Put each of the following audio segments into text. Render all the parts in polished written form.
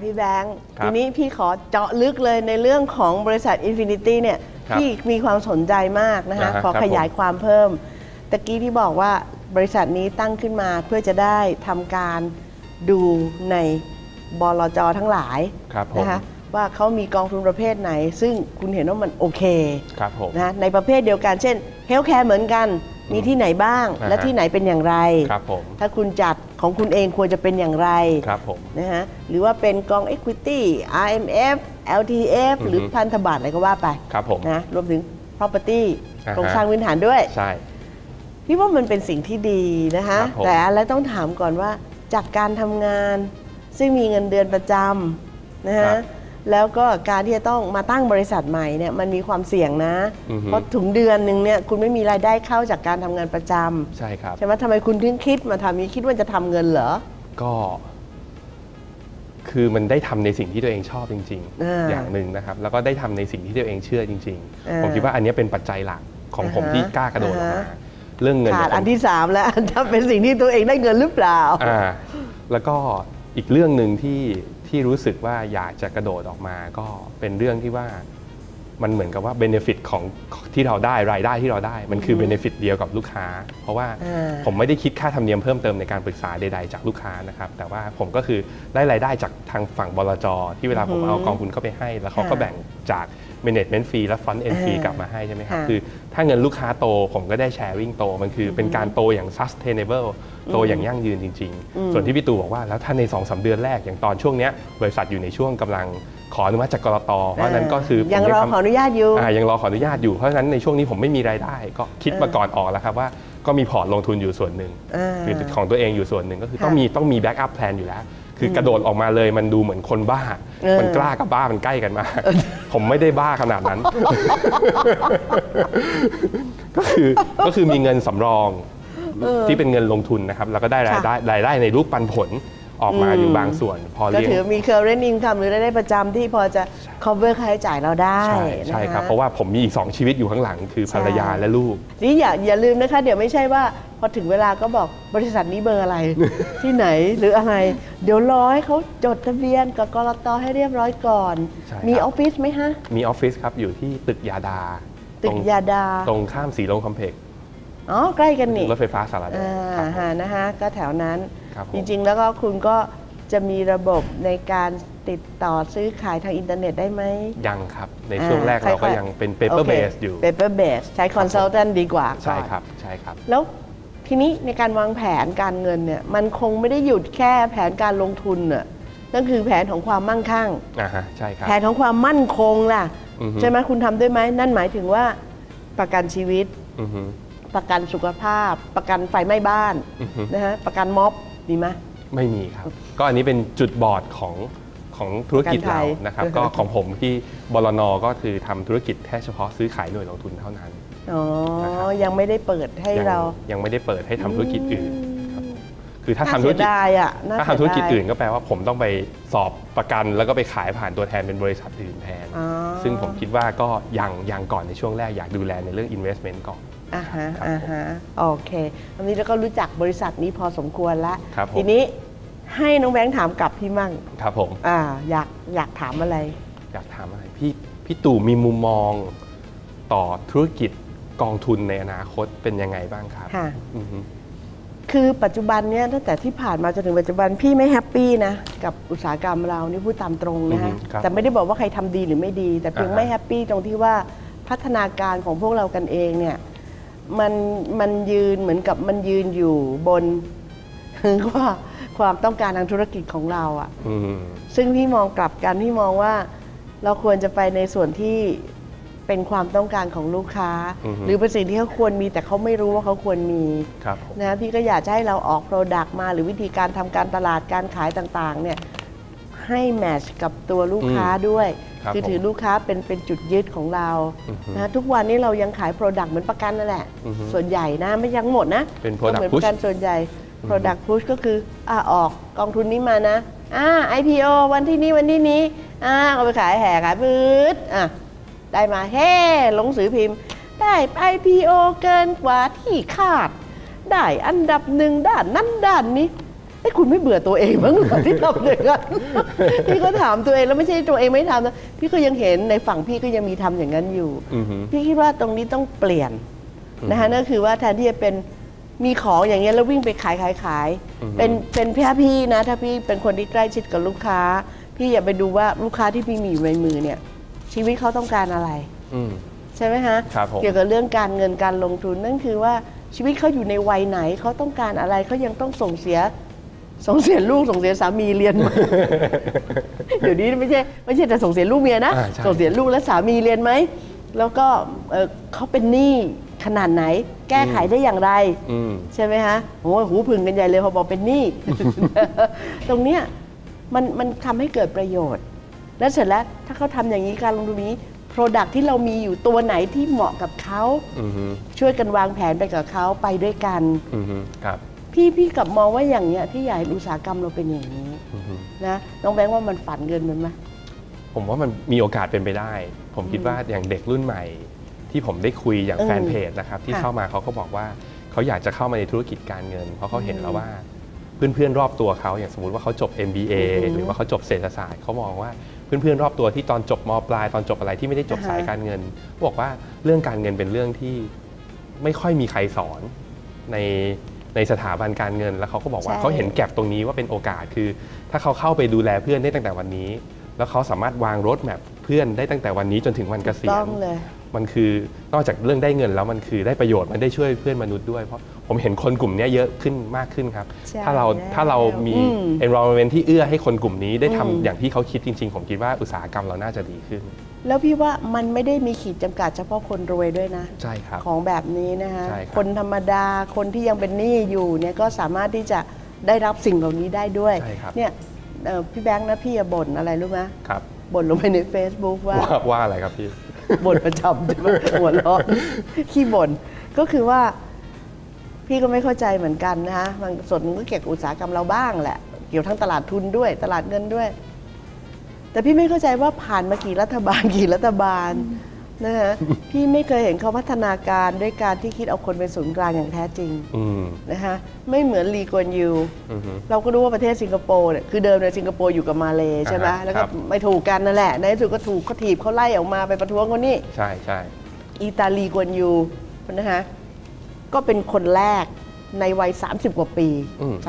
พี่แบงค์ทีนี้พี่ขอเจาะลึกเลยในเรื่องของบริษัท Infinity เนี่ยพี่มีความสนใจมากนะคะขอขยายความเพิ่มตะกี้ที่บอกว่าบริษัทนี้ตั้งขึ้นมาเพื่อจะได้ทำการดูในบลจ.ทั้งหลายนะคะว่าเขามีกองทุนประเภทไหนซึ่งคุณเห็นว่ามันโอเคนะในประเภทเดียวกันเช่นเฮลท์แคร์เหมือนกันมีที่ไหนบ้างและที่ไหนเป็นอย่างไรถ้าคุณจัดของคุณเองควรจะเป็นอย่างไรนะฮะหรือว่าเป็นกอง Equity RMF LTF หรือพันธบัตรอะไรก็ว่าไปนะรวมถึง property โครงสร้างพื้นฐานด้วยใช่พี่ว่ามันเป็นสิ่งที่ดีนะคะแต่แล้วต้องถามก่อนว่าจากการทำงานซึ่งมีเงินเดือนประจำนะฮะแล้วก็การที่จะต้องมาตั้งบริษัทใหม่เนี่ยมันมีความเสี่ยงนะเพราะถึงเดือนหนึ่งเนี่ยคุณไม่มีรายได้เข้าจากการทำงานประจำใช่ครับใช่ไหมทำไมคุณถึงคิดมาทำนี้คิดว่าจะทำเงินเหรอก็คือมันได้ทำในสิ่งที่ตัวเองชอบจริงๆอย่างหนึ่งนะครับแล้วก็ได้ทำในสิ่งที่ตัวเองเชื่อจริงๆผมคิดว่าอันนี้เป็นปัจจัยหลักของผมที่กล้ากระโดดออกมาเรื่องเงินขาดอันที่3แล้วถ้าเป็นสิ่งที่ตัวเองได้เงินหรือเปล่าแล้วก็อีกเรื่องหนึ่งที่รู้สึกว่าอยากจะกระโดดออกมาก็เป็นเรื่องที่ว่ามันเหมือนกับว่าเบเนฟิตของที่เราได้รายได้ที่เราได้มันคือเบเนฟิตเดียวกับลูกค้าเพราะว่าผมไม่ได้คิดค่าธรรมเนียมเพิ่มเติมในการปรึกษาใดๆจากลูกค้านะครับแต่ว่าผมก็คือได้รายได้จากทางฝั่งบลจ.ที่เวลาผมเอากองทุนเข้าไปให้แล้วเขาก็แบ่งจาก management fee และ front end fee กลับมาให้ใช่ไหมครับคือถ้าเงินลูกค้าโตผมก็ได้ sharing โตมันคือเป็นการโตอย่าง sustainable โตอย่างยั่งยืนจริงๆส่วนที่พี่ตู่บอกว่าแล้วถ้าใน 2-3 เดือนแรกอย่างตอนช่วงนี้บริษัทอยู่ในช่วงกำลังขออนุมัติจากกลต.เพราะนั้นก็คือยังรอขออนุญาตอยู่ยังรอขออนุญาตอยู่เพราะฉะนั้นในช่วงนี้ผมไม่มีรายได้ก็คิดมาก่อนออกแล้วครับว่าก็มีพอร์ตลงทุนอยู่ส่วนหนึ่งคือของตัวเองอยู่ส่วนหนึ่งก็คือต้องมีแบ็กอัพแพลนอยู่แล้วคือกระโดดออกมาเลยมันดูเหมือนคนบ้ามันกล้ากับบ้ามันใกล้กันมากผมไม่ได้บ้าขนาดนั้น ก็คือมีเงินสำรองที่เป็นเงินลงทุนนะครับแล้วก็ได้รายได้ในรูปปันผลออกมาอยู่บางส่วนพอเลี้ยงก็ถือมี current income หรือรายได้ประจำที่พอจะ cover ค่าใช้จ่ายเราได้ใช่ครับเพราะว่าผมมีอีก2ชีวิตอยู่ข้างหลังคือภรรยาและลูกนี่อย่าลืมนะคะเดี๋ยวไม่ใช่ว่าพอถึงเวลาก็บอกบริษัทนี้เบอร์อะไร ที่ไหนหรืออะไรเดี๋ยวรอให้เขาจดทะเบียนกับกลต.ให้เรียบร้อยก่อนมีออฟฟิศไหมฮะมีออฟฟิศครับอยู่ที่ตึกยาดาตรงข้ามสีลมคอมเพล็กซ์อ๋อใกล้กันนี่รถไฟฟ้าสารแดงนะคะก็แถวนั้นจริงๆแล้วก็คุณก็จะมีระบบในการติดต่อซื้อขายทางอินเทอร์เน็ตได้ไหมยังครับในช่วงแรกเราก็ยังเป็น paper base อยู่ paper base ใช้ consultant ดีกว่าใช่ครับใช่ครับแล้วทีนี้ในการวางแผนการเงินเนี่ยมันคงไม่ได้หยุดแค่แผนการลงทุนน่ะนั่นคือแผนของความมั่งคั่งใช่ครับแผนของความมั่นคงล่ะใช่ไหมคุณทำด้วยไหมนั่นหมายถึงว่าประกันชีวิตประกันสุขภาพประกันไฟไหม้บ้านนะฮะประกันม็อบมีไหมไม่มีครับก็อันนี้เป็นจุดบอดของธุรกิจเรานะครับก็ของผมที่บลน.ก็คือทำธุรกิจแค่เฉพาะซื้อขายหน่วยลงทุนเท่านั้นอ๋อยังไม่ได้เปิดให้เรายังไม่ได้เปิดให้ทำธุรกิจอื่นครับคือถ้าทำธุรกิจอื่นก็แปลว่าผมต้องไปสอบประกันแล้วก็ไปขายผ่านตัวแทนเป็นบริษัทอื่นแทนซึ่งผมคิดว่าก็ยังก่อนในช่วงแรกอยากดูแลในเรื่อง investment ก่อนโอเควันนี้เราก็รู้จักบริษัทนี้พอสมควรแล้วทีนี้ให้น้องแบงค์ถามกลับพี่มั่งครับผมอยากถามอะไรพี่ตู่มีมุมมองต่อธุรกิจกองทุนในอนาคตเป็นยังไงบ้างครับคือปัจจุบันเนี้ยตั้งแต่ที่ผ่านมาจนถึงปัจจุบันพี่ไม่แฮปปี้นะกับอุตสาหกรรมเรานี่พูดตามตรงนะฮะแต่ไม่ได้บอกว่าใครทำดีหรือไม่ดีแต่เพียงไม่แฮปปี้ตรงที่ว่าพัฒนาการของพวกเรากันเองเนี่ยมันยืนเหมือนกับมันยืนอยู่บนว่าความต้องการทางธุรกิจของเราอ่ะซึ่งพี่มองกลับกันพี่มองว่าเราควรจะไปในส่วนที่เป็นความต้องการของลูกค้าหรือเป็นสิ่งที่เขาควรมีแต่เขาไม่รู้ว่าเขาควรมีนะพี่ก็อยากจะให้เราออกโปรดักต์มาหรือวิธีการทำการตลาดการขายต่างๆเนี่ยให้แมทช์กับตัวลูกค้าด้วยคือถือลูกค้าเป็นจุดยึดของเรานะทุกวันนี้เรายังขายโปรดักต์เหมือนประกันนั่นแหละส่วนใหญ่นะไม่ยังหมดนะเป็นโปรดักต์พุชส่วนใหญ่ Product Push ก็คือออกกองทุนนี้มานะIPO วันที่นี้เอาไปขายแห่ขายปื๊ดได้มาลงสือพิมพ์ได้ IPO เกินกว่าที่คาดได้อันดับ1ด้านนั้นด้านนี้คุณไม่เบื่อตัวเองบ้างเหรอที่ทำอย่างนั้นพี่ก็ถามตัวเองแล้วไม่ใช่ตัวเองไม่ทำนะพี่ก็ยังเห็นในฝั่งพี่ก็ยังมีทำอย่างนั้นอยู่พี่คิดว่าตรงนี้ต้องเปลี่ยนนะคะนั่นคือว่าแทนที่จะเป็นมีของอย่างเงี้ยแล้ววิ่งไปขายเป็นพี่นะถ้าพี่เป็นคนที่ใกล้ชิดกับลูกค้าพี่อย่าไปดูว่าลูกค้าที่พี่มีอยู่ในมือเนี่ยชีวิตเขาต้องการอะไรใช่ไหมฮะเกี่ยวกับเรื่องการเงินการลงทุนนั่นคือว่าชีวิตเขาอยู่ในวัยไหนเขาต้องการอะไรเขายังต้องส่งเสียลูกส่งเสียสามีเรียนไหม เดี๋ยวนี้ไม่ใช่แต่ส่งเสียลูกเมียนะส่งเสียลูกและสามีเรียนไหมแล้วก็เขาเป็นหนี้ขนาดไหนแก้ไขได้อย่างไรใช่ไหมฮะโอ้หูพึ่งกันใหญ่เลยพอบอกเป็นหนี้ ตรงเนี้ยมันทำให้เกิดประโยชน์แล้วเสร็จแล้วถ้าเขาทำอย่างนี้การลงทุนนี้ Product ที่เรามีอยู่ตัวไหนที่เหมาะกับเขาช่วยกันวางแผนไปกับเขาไปด้วยกันครับพี่กลับมองว่าอย่างเนี้ยพี่อยากให้อุตสาหกรรมเราเป็นอย่างนี้นะน้องแบงค์ว่ามันฝันเกินไปไหมผมว่ามันมีโอกาสเป็นไปได้ผมคิดว่าอย่างเด็กรุ่นใหม่ที่ผมได้คุยอย่างแฟนเพจนะครับที่เข้ามาเขาก็บอกว่าเขาอยากจะเข้ามาในธุรกิจการเงินเพราะเขาเห็นแล้วว่าเพื่อนๆรอบตัวเขาอย่างสมมุติว่าเขาจบ MBA หรือว่าเขาจบเศรษฐศาสตร์เขามองว่าเพื่อนๆรอบตัวที่ตอนจบม.ปลายตอนจบอะไรที่ไม่ได้จบสายการเงินบอกว่าเรื่องการเงินเป็นเรื่องที่ไม่ค่อยมีใครสอนในสถาบันการเงินแล้วเขาก็บอกว่าเขาเห็นแก็บตรงนี้ว่าเป็นโอกาสคือถ้าเขาเข้าไปดูแลเพื่อนได้ตั้งแต่วันนี้แล้วเขาสามารถวางรถแมพเพื่อนได้ตั้งแต่วันนี้จนถึงวันเกษียณมันคือนอกจากเรื่องได้เงินแล้วมันคือได้ประโยชน์มันได้ช่วยเพื่อนมนุษย์ด้วยเพราะผมเห็นคนกลุ่มนี้เยอะขึ้นมากขึ้นครับถ้าเรามี environment ที่เอื้อให้คนกลุ่มนี้ได้ทำอย่างที่เขาคิดจริงๆผมคิดว่าอุตสาหกรรมเราน่าจะดีขึ้นแล้วพี่ว่ามันไม่ได้มีขีดจำกัดเฉพาะคนรวยด้วยนะใช่ครับของแบบนี้นะคะคนธรรมดาคนที่ยังเป็นหนี้อยู่เนี่ยก็สามารถที่จะได้รับสิ่งเหล่านี้ได้ด้วยเนี่ยพี่แบงค์นะพี่บ่นอะไรรู้ไหมครับบ่นลงไปใน Facebook ว่าอะไรครับพี่บ่นประจำใช่ไหมหัวเราะขี้บ่นก็คือว่าพี่ก็ไม่เข้าใจเหมือนกันนะคะบางส่วนก็เกี่ยวกับอุตสาหกรรมเราบ้างแหละเกี่ยวทั้งตลาดทุนด้วยตลาดเงินด้วยแต่พี่ไม่เข้าใจว่าผ่านมากี่รัฐบาลนะฮะพี่ไม่เคยเห็นเขาพัฒนาการด้วยการที่คิดเอาคนเป็นศูนย์กลางอย่างแท้จริงนะคะไม่เหมือนลีกวนยูเราก็รู้ว่าประเทศสิงคโปร์เนี่ยคือเดิมในสิงคโปร์อยู่กับมาเลใช่ไหมแล้วก็ไม่ถูกกันนั่นแหละในที่สุดก็ถูกเขาถีบเขาไล่ออกมาไปประท้วงคนนี้ใช่อิตาลีกวนยูนะคะก็เป็นคนแรกในวัย30 กว่าปี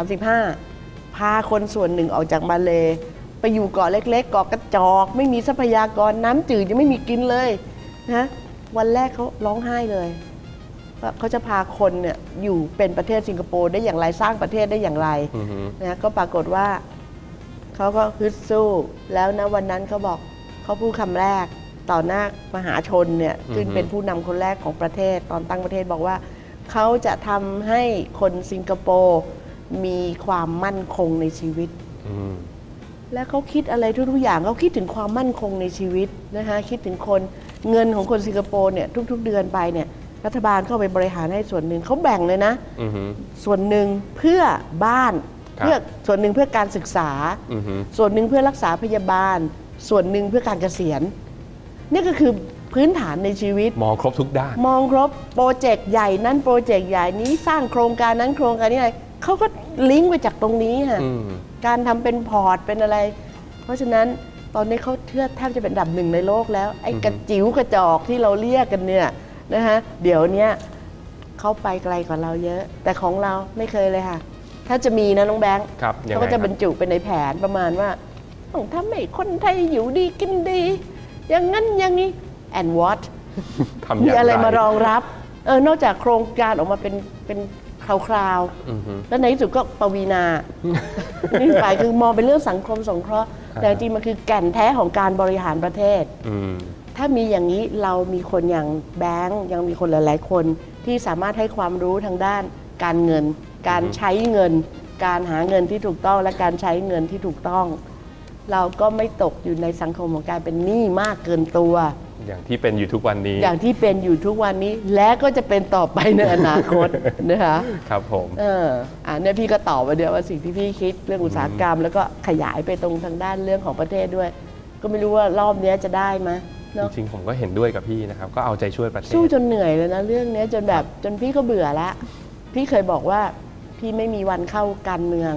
35พาคนส่วนหนึ่งออกจากมาเลไปอยู่เกาะเล็กๆเกาะกระจอกไม่มีทรัพยากรน้ำจืดยังไม่มีกินเลยนะวันแรกเขาร้องไห้เลยว่าเขาจะพาคนเนี่ยอยู่เป็นประเทศสิงคโปร์ได้อย่างไรสร้างประเทศได้อย่างไรนะก็ปรากฏว่าเขาก็ฮึดสู้แล้วนะวันนั้นเขาบอกเขาพูดคำแรกต่อหน้ามหาชนเนี่ยซึ่งเป็นผู้นำคนแรกของประเทศตอนตั้งประเทศบอกว่าเขาจะทำให้คนสิงคโปร์มีความมั่นคงในชีวิตและเขาคิดอะไรทุกๆอย่างเขาคิดถึงความมั่นคงในชีวิตนะคะคิดถึงคนเงินของคนสิงคโปร์เนี่ยทุกๆเดือนไปเนี่ยรัฐบาลเข้าไปบริหารให้ส่วนหนึ่งเขาแบ่งเลยนะส่วนหนึ่งเพื่อบ้านเพื่อส่วนหนึ่งเพื่อการศึกษาส่วนหนึ่งเพื่อรักษาพยาบาลส่วนหนึ่งเพื่อการเกษียณนี่ก็คือพื้นฐานในชีวิตมองครบทุกด้านมองครบโปรเจกต์ใหญ่นั้นโปรเจกต์ใหญ่นี้สร้างโครงการนั้นโครงการนี้อะไรเขาก็ลิงก์ไปจากตรงนี้ค่ะการทำเป็นพอร์ตเป็นอะไรเพราะฉะนั้นตอนนี้เขาแทบจะเป็นอันดับหนึ่งในโลกแล้วไอ้กระจิ๋วกระจอกที่เราเรียกกันเนี่ยนะฮะเดี๋ยวนี้เขาไปไกลกว่าเราเยอะแต่ของเราไม่เคยเลยค่ะถ้าจะมีนะน้องแบงค์เขาก็จะบรรจุเป็นในแผนประมาณว่าต้องทำให้คนไทยอยู่ดีกินดีอย่างนั้นอย่างนี้ and what มีอะไรมารองรับนอกจากโครงการออกมาเป็นคราวๆแล้วในที่สุดก็ปวีณานี่ฝ่ายคือมองเป็นเรื่องสังคมสงเคราะห์แต่จริงมันคือแก่นแท้ของการบริหารประเทศถ้ามีอย่างนี้เรามีคนอย่างแบงค์ยังมีคนหลายๆคนที่สามารถให้ความรู้ทางด้านการเงินการใช้เงินการหาเงินที่ถูกต้องและการใช้เงินที่ถูกต้องเราก็ไม่ตกอยู่ในสังคมของการเป็นหนี้มากเกินตัวอย่างที่เป็นอยู่ทุกวันนี้อย่างที่เป็นอยู่ทุกวันนี้และก็จะเป็นต่อไปในอนาคตนะคะครับผมเนี่ยพี่ก็ตอบไปเดียวว่าสิ่งที่พี่คิดเรื่องอุตสาหกรรมแล้วก็ขยายไปตรงทางด้านเรื่องของประเทศด้วยก็ไม่รู้ว่ารอบนี้จะได้ไหมจริงๆผมก็เห็นด้วยกับพี่นะครับก็เอาใจช่วยประเทศสู้จนเหนื่อยเลยนะเรื่องนี้จนพี่ก็เบื่อละพี่เคยบอกว่าพี่ไม่มีวันเข้าการเมือง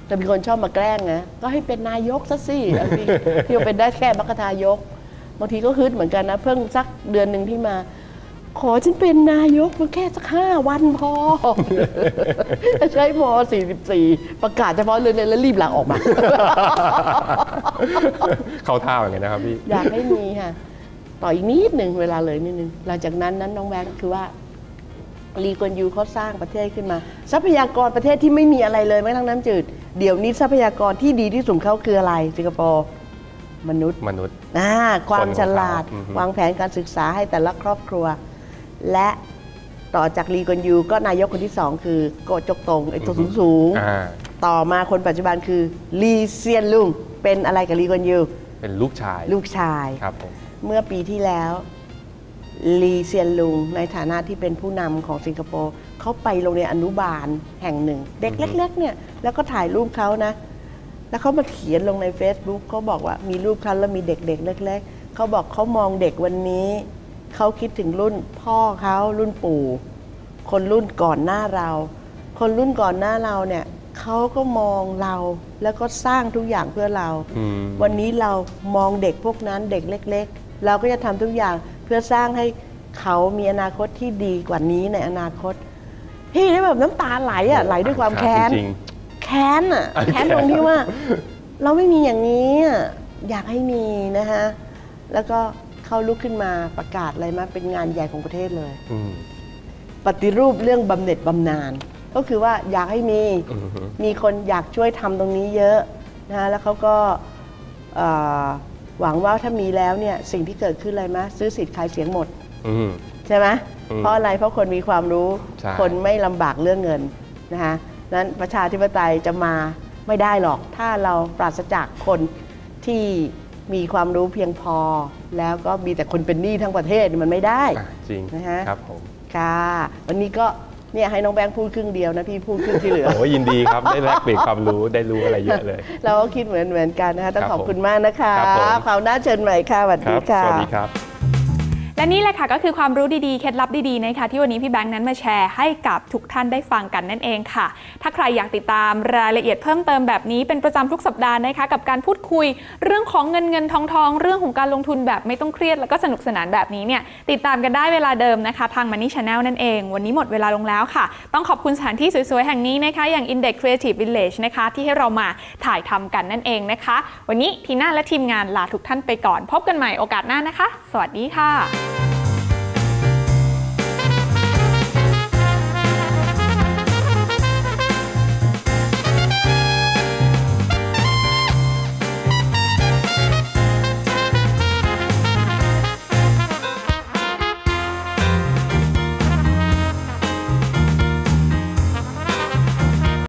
แต่มีคนชอบมาแกล้งนะก็ให้เป็นนายกซะสิพี่เป็นได้แค่มรรคทายกบางทีก็ฮึดเหมือนกันนะเพิ่งสักเดือนหนึ่งที่มาขอฉันเป็นนายกมันแค่สัก5 วันพอใช้ม.44ประกาศเฉพาะเรื่องนี้แล้วรีบลาออกมาเข้าท่าอย่างไงนะครับพี่อยากให้มีค่ะต่ออีกนิดหนึ่งเวลาเลยนิดนึงหลังจากนั้นน้องแบงค์คือว่าลีกวนยูเขาสร้างประเทศขึ้นมาทรัพยากรประเทศที่ไม่มีอะไรเลยแม้ทั้งน้ำจืดเดี๋ยวนี้ทรัพยากรที่ดีที่สุดเขาคืออะไรสิงคโปร์มนุษย์ความฉลาดวางแผนการศึกษาให้แต่ละครอบครัวและต่อจากลีกวนยูก็นายกคนที่2คือโกจกตงไอ้ตัวสูงต่อมาคนปัจจุบันคือลีเซียนลุงเป็นอะไรกับลีกวนยูเป็นลูกชายครับผมเมื่อปีที่แล้วลีเซียนลุงในฐานะที่เป็นผู้นำของสิงคโปร์เขาไปโรงเรียนอนุบาลแห่งหนึ่งเด็กเล็กๆเนี่ยแล้วก็ถ่ายรูปเขานะแล้วเขามาเขียนลงใน Facebook เขาบอกว่ามีรูปเขาแล้วมีเด็กๆเล็กๆเขาบอกเขามองเด็กวันนี้เขาคิดถึงรุ่นพ่อเขารุ่นปู่คนรุ่นก่อนหน้าเราคนรุ่นก่อนหน้าเราเนี่ยเขาก็มองเราแล้วก็สร้างทุกอย่างเพื่อเราวันนี้เรามองเด็กพวกนั้นเด็กเล็กๆเราก็จะทำทุกอย่างเพื่อสร้างให้เขามีอนาคตที่ดีกว่านี้ในอนาคตพี่ได้แบบน้ำตาไหลอ่ะไหลด้วยความแค้นแค้นตรงที่ว่าเราไม่มีอย่างนี้อยากให้มีนะฮะแล้วก็เขาลุกขึ้นมาประกาศอะไรมาเป็นงานใหญ่ของประเทศเลยปฏิรูปเรื่องบำเหน็จบำนาญก็คือว่าอยากให้มีคนอยากช่วยทำตรงนี้เยอะนะแล้วเขาก็หวังว่าถ้ามีแล้วเนี่ยสิ่งที่เกิดขึ้นอะไรมั้ยซื้อสิทธิ์ขายเสียงหมดใช่ไหมเพราะอะไรเพราะคนมีความรู้คนไม่ลำบากเรื่องเงินนะคะนั้นประชาธิปไตยจะมาไม่ได้หรอกถ้าเราปราศจากคนที่มีความรู้เพียงพอแล้วก็มีแต่คนเป็นหนี้ทั้งประเทศมันไม่ได้จริงนะฮะครับผมค่ะวันนี้ก็เนี่ยให้น้องแบงค์พูดครึ่งเดียวนะพี่พูดครึ่งที่เหลือโอ้ยินดีครับได้แลกเปลี่ยนความรู้ได้รู้อะไรเยอะเลยเราก็คิดเหมือนกันนะคะต้องขอบคุณมากนะคะคราวหน้าเชิญใหม่ค่ะสวัสดีค่ะสวัสดีครับและนี่แหละค่ะก็คือความรู้ดีๆเคล็ดลับดีๆนะคะที่วันนี้พี่แบงค์นั้นมาแชร์ให้กับทุกท่านได้ฟังกันนั่นเองค่ะถ้าใครอยากติดตามรายละเอียดเพิ่มเติมแบบนี้เป็นประจำทุกสัปดาห์นะคะกับการพูดคุยเรื่องของเงินทองเรื่องของการลงทุนแบบไม่ต้องเครียดแล้วก็สนุกสนานแบบนี้เนี่ยติดตามกันได้เวลาเดิมนะคะทาง Money Channel นั่นเองวันนี้หมดเวลาลงแล้วค่ะต้องขอบคุณสถานที่สวยๆแห่งนี้นะคะอย่าง Index Creative Village นะคะที่ให้เรามาถ่ายทำกันนั่นเองนะคะวันนี้ทีน่าและทีมงานลาทุกท่านไปก่อนพบกันใหม่โอกาสหน้านะคะสวัสดีค่ะ